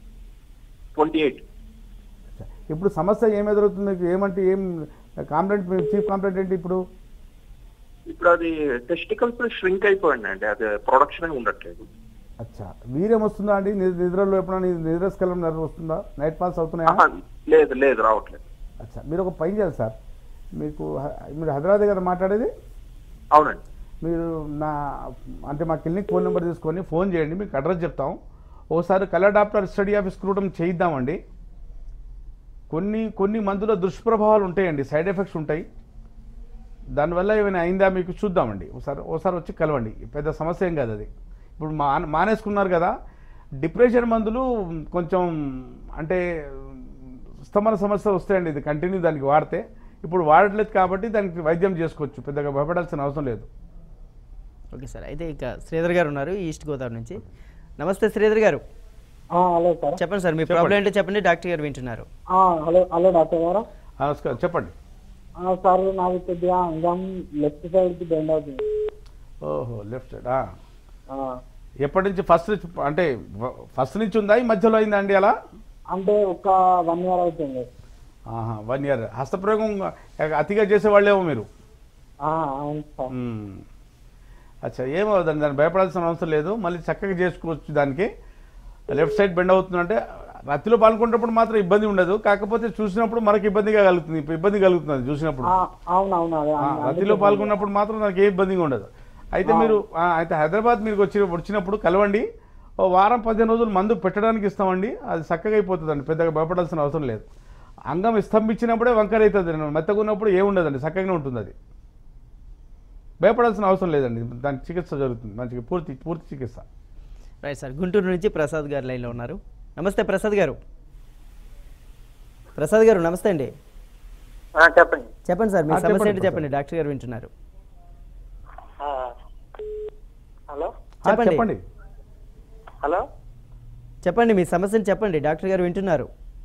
H: 28.
B: ఇప్పుడు సమస్య ఏం ఎదురవుతుంది మీకు? ఏమంటే ఏం కాంప్లైంట్, చీఫ్ కాంప్లైంట్ ఏంటి ఇప్పుడు?
H: ఇప్పుడు అది టెస్టికల్స్ ష్రింక్ అయిపోయింది అండి, అది ప్రొడక్షన్ ఉండట్లేదు.
B: అచ్చా, వీర్యం వస్తుందా అండి? నిద్రలో ఎప్పుడైనా నిద్రస్కలం వస్తుందా? నైట్ పాస్ అవుతున్నాయా?
H: లేదు, రావట్లేదు.
B: అచ్చా, మీరు ఒక పని చేయాలి సార్. మీరు హైదరాబాద్ కదా మాట్లాడేది?
H: అవునండి.
B: మీరు అంటే మా క్లినిక్ ఫోన్ నెంబర్ తీసుకొని ఫోన్ చేయండి, మీకు అడ్రస్ చెప్తాం. ఒకసారి colour Doppler study of scrotum చేయిద్దామండి. కొన్ని మందుల దుష్ప్రభావాలు ఉంటాయండి, సైడ్ ఎఫెక్ట్స్ ఉంటాయి. దానివల్ల ఏమైనా అయిందా మీకు చూద్దామండి. ఒకసారి వచ్చి కలవండి. పెద్ద సమస్య ఏం కాదు అది. ఇప్పుడు మానేసుకున్నారు కదా, డిప్రెషన్ మందులు కొంచెం అంటే స్తమన సమస్య వస్తాయండి. ఇది కంటిన్యూ దానికి వాడితే, ఇప్పుడు వాడట్లేదు కాబట్టి దానికి వైద్యం చేసుకోవచ్చు, పెద్దగా భయపడాల్సిన అవసరం లేదు.
A: Okay sir. అయితే ఇక శ్రీధర్ గారు ఉన్నారు ఈస్ట్ గోదావరి నుంచి. నమస్తే శ్రీధర్ గారు.
G: Hello sir.
A: చెప్పండి సార్, మీ ప్రాబ్లం ఏంటో చెప్పండి, డాక్టర్ గారు వింటున్నారు.
G: హలో డాక్టర్ గారు.
B: నమస్కారం, చెప్పండి.
G: సార్, నాకు కొద్దిగా అంగం లెఫ్ట్ సైడ్ కి బెండ్ అవుతుంది.
B: ఓహో, లెఫ్ట్ సైడ్. ఎప్పటి నుంచి? ఫస్ట్ నుంచి ఉందా, ఈ మధ్యలో అయిందా అండి అలా?
G: అంటే ఒక 1 year అవుతుంది.
B: 1 year. హస్తప్రయోగం అతిగా చేసేవాళ్ళేమో మీరు.
G: అవును సార్.
B: అచ్చా, ఏమవుతుందండి, దాన్ని భయపడాల్సిన అవసరం లేదు. మళ్ళీ చక్కగా చేసుకోవచ్చు. దానికి లెఫ్ట్ సైడ్ బెండ్ అవుతుందంటే రతిలో పాల్గొన్నప్పుడు మాత్రం ఇబ్బంది ఉండదు, కాకపోతే చూసినప్పుడు మనకి ఇబ్బంది కలుగుతుంది చూసినప్పుడు. రతిలో పాల్గొన్నప్పుడు మాత్రం నాకు ఏ ఇబ్బందిగా ఉండదు. అయితే మీరు హైదరాబాద్ మీరు వచ్చినప్పుడు కలవండి. ఓ వారం 15 రోజులు మందు పెట్టడానికి ఇస్తామండి, అది చక్కగా అయిపోతుందండి. పెద్దగా భయపడాల్సిన అవసరం లేదు. అంగం స్తంభించినప్పుడే వంకర అవుతుంది, మెత్తగా ఉన్నప్పుడు ఏముండదండి, చక్కగానే ఉంటుంది. అది భయపడాల్సిన అవసరం లేదండి, దానికి చికిత్స జరుగుతుంది మంచిగా, పూర్తి చికిత్స.
A: Right sir. గుంటూరు నుంచి ప్రసాద్ గారు లైన్లో ఉన్నారు. నమస్తే ప్రసాద్ గారు. నమస్తే అండి. చెప్పండి సార్, మీ సమస్య ఏంటి చెప్పండి, డాక్టర్ గారు వింటున్నారు.
G: హలో,
B: చెప్పండి.
G: హలో,
A: చెప్పండి, మీ సమస్యను చెప్పండి, డాక్టర్ గారు వింటున్నారు.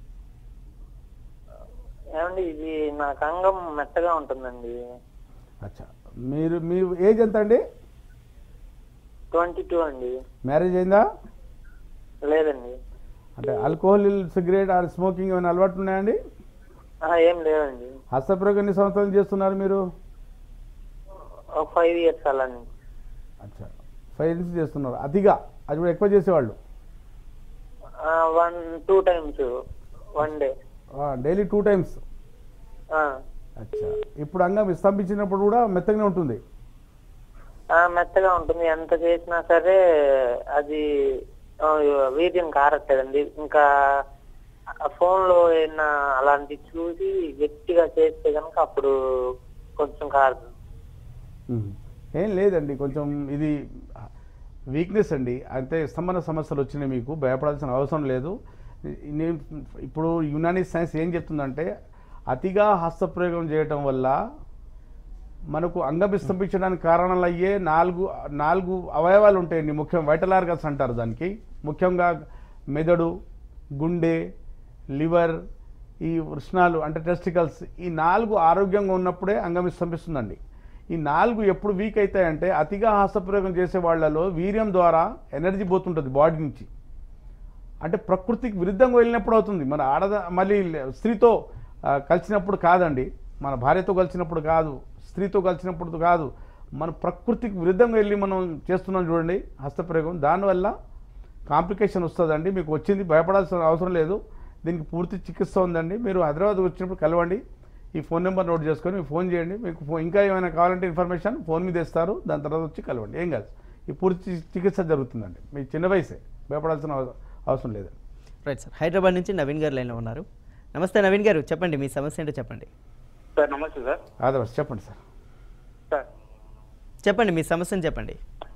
G: ఏమండి, ఇది నాకు అంగం మెత్తగా ఉంటుందండి.
B: అచ్చా, మీ ఏజ్ ఎంత అండి?
G: 22 అండి.
B: మ్యారేజ్ అయిందా?
E: లేదండి.
B: అంటే ఆల్కహాల్, సిగరెట్ ఆర్ స్మోకింగ్ ఏమైనా అలవాటు ఉన్నాయండి?
E: ఏం లేదండి.
B: హస్తప్రయోగం ఎన్ని సంవత్సరాలు చేస్తున్నారు మీరు?
E: 5 years అలా.
B: అచ్చా, 5 years చేస్తున్నారు. అతిగా అది కూడా ఎక్కువ చేసేవాళ్ళు?
E: 1-2 times 1 day.
B: Daily 2 times. అచ్చా, ఇప్పుడు అంగం స్తంభించినప్పుడు కూడా మెత్తగానే ఉంటుంది?
E: మెత్తగా ఉంటుంది. ఎంత చేసినా సరే అది వీర్యం కారట్లేదండి. ఇంకా ఫోన్లో ఏదైనా అలాంటివి చూసి గట్టిగా చేస్తే కనుక అప్పుడు కొంచెం కారదు.
B: ఏం లేదండి, కొంచెం ఇది వీక్నెస్ అండి. అంటే స్తంభన సమస్యలు వచ్చినాయి, మీకు భయపడాల్సిన అవసరం లేదు. నేను ఇప్పుడు యునానీ సైన్స్ ఏం చెప్తుందంటే, అతిగా హస్తప్రయోగం చేయటం వల్ల మనకు అంగం స్తంభించడానికి కారణాలు అయ్యే నాలుగు అవయవాలు ఉంటాయండి. ముఖ్యం వైటల్ ఆర్గన్స్ అంటారు దానికి. ముఖ్యంగా మెదడు, గుండె, లివర్, ఈ వృష్ణాలు అంటే టెస్టికల్స్, ఈ 4 ఆరోగ్యంగా ఉన్నప్పుడే అంగం స్తంభిస్తుందండి. ఈ 4 ఎప్పుడు వీక్ అవుతాయంటే, అతిగా హస్తప్రయోగం చేసే వాళ్ళలో వీర్యం ద్వారా ఎనర్జీ పోతుంటుంది బాడీ నుంచి. అంటే ప్రకృతికి విరుద్ధంగా వెళ్ళినప్పుడు అవుతుంది. మన మళ్ళీ స్త్రీతో కలిసినప్పుడు కాదండి, మన భార్యతో కలిసినప్పుడు కాదు, స్త్రీతో కలిసినప్పుడు కాదు, మన ప్రకృతికి విరుద్ధంగా వెళ్ళి మనం చేస్తున్నాం చూడండి హస్తప్రయోగం. దానివల్ల కాంప్లికేషన్ వస్తుందండి. మీకు వచ్చింది, భయపడాల్సిన అవసరం లేదు. దీనికి పూర్తి చికిత్స ఉందండి. మీరు హైదరాబాద్ వచ్చినప్పుడు కలవండి. ఈ ఫోన్ నెంబర్ నోట్ చేసుకొని మీకు ఫోన్ చేయండి. మీకు ఇంకా ఏమైనా కావాలంటే ఇన్ఫర్మేషన్ ఫోన్ మీద ఇస్తారు, దాని తర్వాత వచ్చి కలవండి. ఏం కాదు, ఈ పూర్తి చికిత్స జరుగుతుందండి. మీ చిన్న వయసే, భయపడాల్సిన అవసరం లేదు.
A: Right sir. హైదరాబాద్ నుంచి నవీన్ గారు లైన్లో ఉన్నారు. నమస్తే నవీన్ గారు, చెప్పండి మీ సమస్య ఏంటో చెప్పండి.
F: సార్ నమస్తే సార్.
B: ఆదర్శ్ చెప్పండి సార్.
F: సార్
A: చెప్పండి మీ సమస్యను చెప్పండి.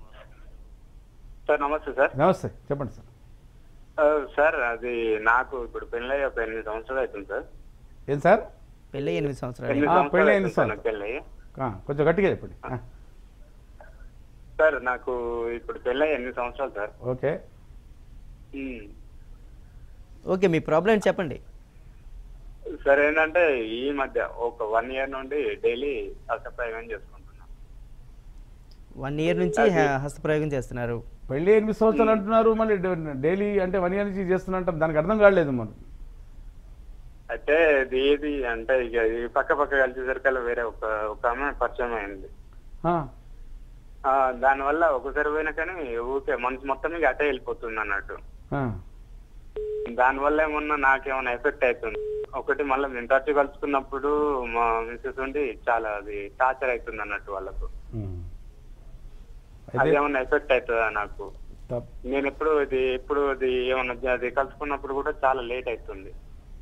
F: సార్ నమస్తే సార్.
B: నమస్తే, చెప్పండి సార్.
F: సార్ అది నాకు ఇప్పుడు పెళ్ళి 8 సంవత్సరాలు అవుతుంది సార్.
B: ఏం సార్?
A: పెళ్ళి 8 సంవత్సరాలు.
B: పెళ్ళి 8 సంవత్సరాలు.
F: పెళ్ళి
B: కొంచెం గట్టిగా చెప్పండి.
F: సార్ నాకు ఇప్పుడు పెళ్ళి 8 సంవత్సరాలు సార్.
B: ఓకే
A: ఓకే, మీ ప్రాబ్లం చెప్పండి.
F: సార్ ఏంటంటే ఈ మధ్య ఒక 1 year నుండి డైలీ హస్తప్రయోగం చేసుకుంటున్నాను.
A: 1 year నుంచి హస్తప్రయోగం చేస్తున్నారు.
B: పెళ్ళి 8 సంవత్సరాలు అంటున్నారు, మళ్ళీ డైలీ అంటే 1 year నుంచి చేస్తున్నట్టు దానికి అర్థం కాలేదు మనం.
F: అయితే ఏది అంటే ఇక ఈ పక్క కలిసేసరికి వేరే ఒక ఆమె పరిచయం అయింది. దానివల్ల ఒకసారి పోయినా కానీ ఊరికే మనసు మొత్తం ఇక అటే వెళ్ళిపోతుంది అన్నట్టు. దానివల్ల ఏమన్నా నాకేమన్నా ఎఫెక్ట్ అవుతుంది. ఒకటి మళ్ళీ మేము తరచు కలుసుకున్నప్పుడు మా మిస్సెస్ ఉండి చాలా అది టార్చర్ అవుతుంది అన్నట్టు వాళ్ళకు. అది ఏమన్నా ఎఫెక్ట్ అవుతుందా నాకు? నేను ఎప్పుడు ఇది ఏమన్నా అది కలుసుకున్నప్పుడు కూడా చాలా లేట్ అవుతుంది.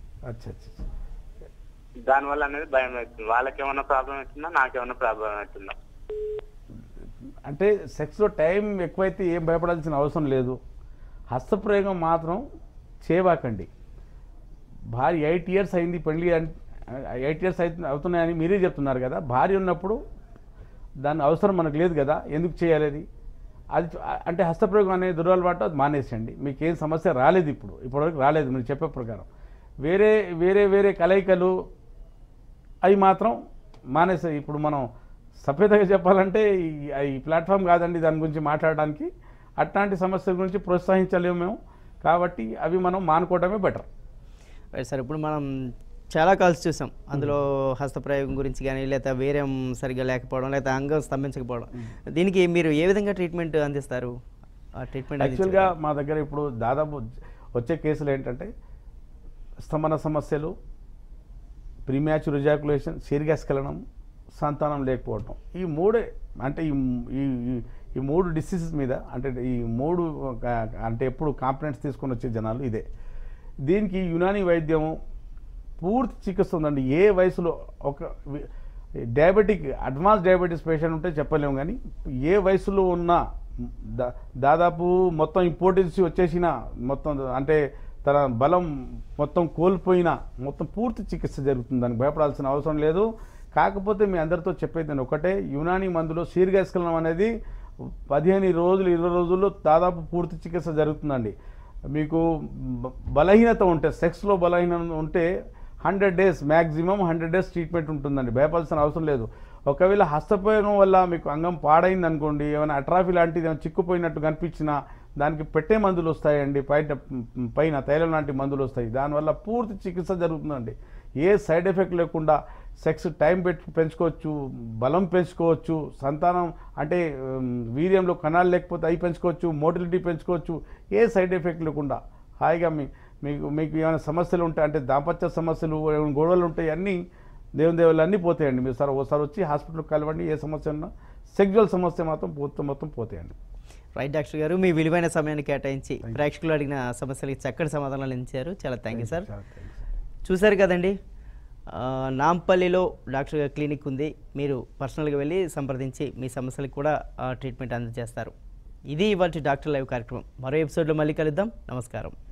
F: దానివల్ల అనేది భయం అవుతుంది. వాళ్ళకి ఏమన్నా ప్రాబ్లం అవుతుందా, నాకేమన్నా ప్రాబ్లం అవుతుందా?
B: అంటే సెక్స్లో టైం ఎక్కువైతే ఏం భయపడాల్సిన అవసరం లేదు. హస్తప్రయోగం మాత్రం చేయబాకండి. భార్య 8 years అయింది పెళ్ళి, 8 years అవుతున్నాయని మీరే చెప్తున్నారు కదా. భార్య ఉన్నప్పుడు దాని అవసరం మనకు లేదు కదా, ఎందుకు చేయాలి అది? అంటే హస్తప్రయోగం అనే దురలవాటు అది మానేసండి. మీకేం సమస్య రాలేదు, ఇప్పటివరకు రాలేదు మీరు చెప్పే ప్రకారం. వేరే వేరే వేరే కలయికలు అవి మాత్రం మానేసాయి. ఇప్పుడు మనం సభ్యతగా చెప్పాలంటే ఈ ప్లాట్ఫామ్ కాదండి దాని గురించి మాట్లాడడానికి. అట్లాంటి సమస్యల గురించి ప్రోత్సహించలేము మేము, కాబట్టి అవి మనం మానుకోవడమే బెటర్.
A: Right sir. ఇప్పుడు మనం చాలా కాల్స్ చూసాం, అందులో హస్తప్రయోగం గురించి కానీ, లేదా వీర్యం సరిగ్గా లేకపోవడం, లేదా అంగం స్తంభించకపోవడం. దీనికి మీరు ఏ విధంగా ట్రీట్మెంట్ అందిస్తారు? ఆ ట్రీట్మెంట్
B: యాక్చువల్గా మా దగ్గర ఇప్పుడు దాదాపు వచ్చే కేసులు ఏంటంటే స్తంభన సమస్యలు, ప్రీమ్యాచ్యూర్ ఎజాకులేషన్, శీర్ఘస్ఖలనం, సంతానం లేకపోవడం. ఈ మూడే అంటే ఈ 3 డిసీజెస్ మీద అంటే ఈ 3 అంటే ఎప్పుడు కాంప్లైంట్స్ తీసుకొని వచ్చే జనాలు ఇదే. దీనికి యునానీ వైద్యం పూర్తి చికిత్స ఉందండి. ఏ వయసులో ఒక డయాబెటిక్ అడ్వాన్స్ డయాబెటీస్ పేషెంట్ ఉంటే చెప్పలేము, కానీ ఏ వయసులో ఉన్నా దాదాపు మొత్తం ఇంపార్టెన్స్ వచ్చేసిన మొత్తం అంటే తన బలం మొత్తం కోల్పోయినా మొత్తం పూర్తి చికిత్స జరుగుతుంది. దానికి భయపడాల్సిన అవసరం లేదు. కాకపోతే మీ అందరితో చెప్పేది నేను ఒకటే, యునానీ మందులో శీర్ఘస్ఖలనం అనేది 15 రోజులు 20 రోజుల్లో దాదాపు పూర్తి చికిత్స జరుగుతుందండి. మీకు బలహీనత ఉంటే, సెక్స్లో బలహీనత ఉంటే 100 days మ్యాక్సిమం 100 days ట్రీట్మెంట్ ఉంటుందండి. భయపడాల్సిన అవసరం లేదు. ఒకవేళ హస్తప్రయోగం వల్ల మీకు అంగం పాడైంది అనుకోండి, ఏమైనా అట్రాఫీ లాంటిది ఏమైనా చిక్కుపోయినట్టు కనిపించినా దానికి పెట్టే మందులు వస్తాయండి, పైన తైలం లాంటి మందులు వస్తాయి. దానివల్ల పూర్తి చికిత్స జరుగుతుందండి. ఏ సైడ్ ఎఫెక్ట్ లేకుండా సెక్స్ టైం పెంచుకోవచ్చు, బలం పెంచుకోవచ్చు, సంతానం అంటే వీర్యంలో కణాలు లేకపోతే అవి పెంచుకోవచ్చు, మోటిలిటీ పెంచుకోవచ్చు. ఏ సైడ్ ఎఫెక్ట్ లేకుండా హాయిగా మీకు ఏమైనా సమస్యలు ఉంటాయి అంటే దాంపత్య సమస్యలు, గొడవలు ఉంటాయి, అన్నీ దేవుళ్ళు అన్నీ పోతాయండి. మీరు ఒకసారి వచ్చి హాస్పిటల్కి కలవండి. ఏ సమస్య ఉన్నా సెక్జువల్ సమస్య మాత్రం మొత్తం పోతాయండి.
A: రైట్ డాక్టర్ గారు, మీ విలువైన సమయాన్ని కేటాయించి ప్రేక్షకులు అడిగిన సమస్యలకి చక్కటి సమాధానాలు ఇచ్చారు. చాలా థ్యాంక్ యూ సార్. చూశారు కదండి, నాంపల్లిలో డాక్టర్ గారి క్లినిక్ ఉంది. మీరు పర్సనల్గా వెళ్ళి సంప్రదించి మీ సమస్యలకు కూడా ట్రీట్మెంట్ అందజేస్తారు. ఇది ఇవాళ డాక్టర్ లైవ్ కార్యక్రమం. మరో ఎపిసోడ్లో మళ్ళీ కలుద్దాం. నమస్కారం.